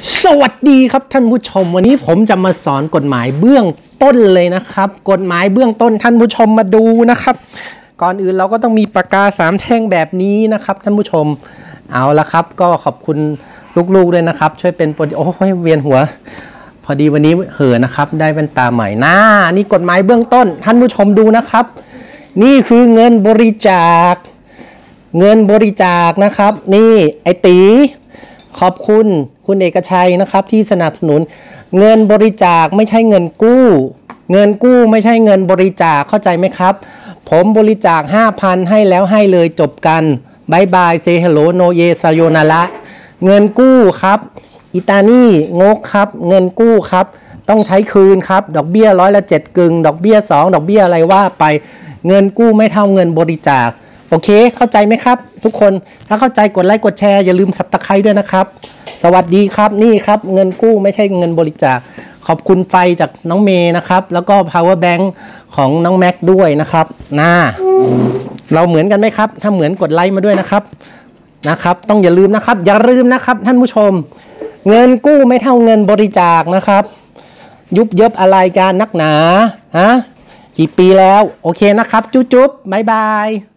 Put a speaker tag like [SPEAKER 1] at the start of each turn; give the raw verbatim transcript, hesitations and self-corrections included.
[SPEAKER 1] สวัสดีครับท่านผู้ชมวันนี้ผมจะมาสอนกฎหมายเบื้องต้นเลยนะครับกฎหมายเบื้องต้นท่านผู้ชมมาดูนะครับก่อนอื่นเราก็ต้องมีปากกาสามแท่งแบบนี้นะครับท่านผู้ชมเอาละครับก็ขอบคุณลูกๆด้วยนะครับช่วยเป็นโปรดิโอ้ยเวียนหัวพอดีวันนี้เห่อนะครับได้แว่นตาใหม่นะนี่กฎหมายเบื้องต้นท่านผู้ชมดูนะครับนี่คือเงินบริจาคเงินบริจาคนะครับนี่ไอตีขอบคุณคุณเอกชัยนะครับที่สนับสนุนเงินบริจาคไม่ใช่เงินกู้เงินกู้ไม่ใช่เงินบริจาคเข้าใจไหมครับผมบริจาค ห้าพัน ให้แล้วให้เลยจบกันบายบายเซฮัลโหลโนเยซาโยนาระเงินกู้ครับอิตานี่งกครับเงินกู้ครับต้องใช้คืนครับดอกเบี้ยร้อยละเจ็ดกึ่งดอกเบี้ยสองดอกเบี้ยอะไรว่าไปเงินกู้ไม่เท่าเงินบริจาคโอเคเข้าใจไหมครับทุกคนถ้าเข้าใจกดไลค์กดแชร์อย่าลืมสับตะไคร้ด้วยนะครับสวัสดีครับนี่ครับเงินกู้ไม่ใช่เงินบริจาคขอบคุณไฟจากน้องเมย์นะครับแล้วก็ power bank ของน้องแม็กด้วยนะครับน่าเราเหมือนกันไหมครับถ้าเหมือนกดไลค์มาด้วยนะครับนะครับต้องอย่าลืมนะครับอย่าลืมนะครับท่านผู้ชมเงินกู้ไม่เท่าเงินบริจาคนะครับยุบเยิบอะไรกันนักหนาฮะกี่ปีแล้วโอเคนะครับจุ๊บจุ๊บบ๊ายบาย